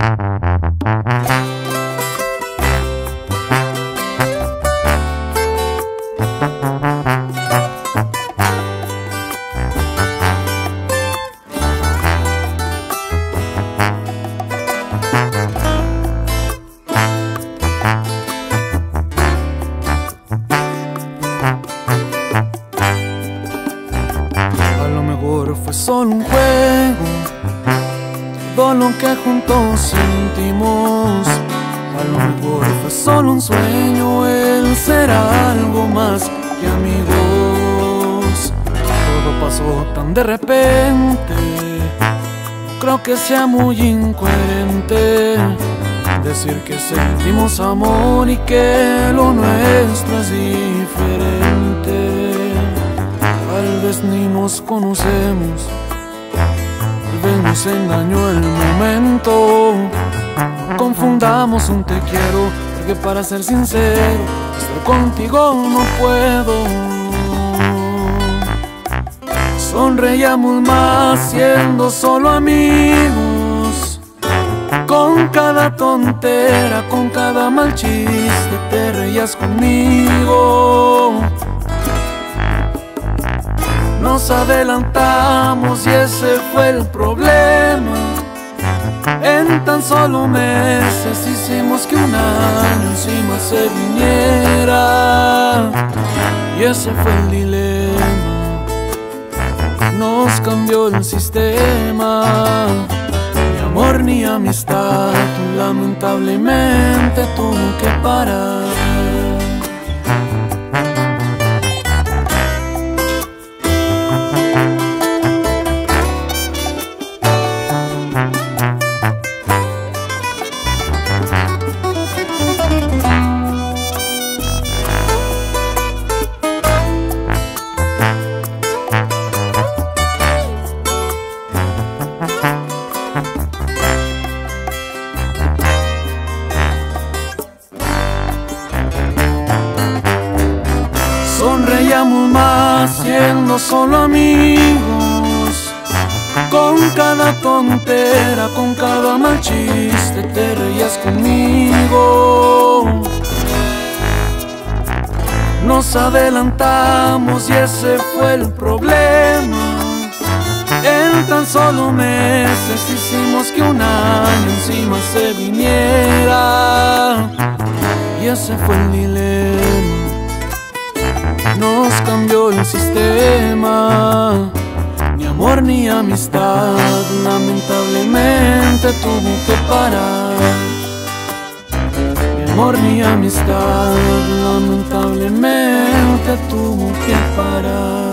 Fue solo un juego, todo lo que juntos sentimos. A lo mejor fue solo un sueño, el ser algo más que amigos. Todo pasó tan de repente, creo que sea muy incoherente decir que sentimos amor y que lo nuestro es diferente. Tal vez ni nos conocemos, tal vez nos engañó el momento. No confundamos un te quiero, porque para ser sincero, estar contigo no puedo. Sonreíamos más siendo solo amigos. Con cada tontera, con cada mal chiste, te reías conmigo. Nos adelantamos y ese fue el problema. En tan solo meses hicimos que un año encima se viniera. Y ese fue el dilema, nos cambió el sistema. Ni amor ni amistad, lamentablemente tuvo que parar. Sonreíamos más siendo solo amigos. Con cada tontera, con cada mal chiste, te reías conmigo. Nos adelantamos y ese fue el problema. En tan solo meses hicimos que un año encima se viniera. Y ese fue el dilema, nos cambió el sistema. Ni amor ni amistad, lamentablemente tuvo que parar. Ni amor ni amistad, lamentablemente tuvo que parar.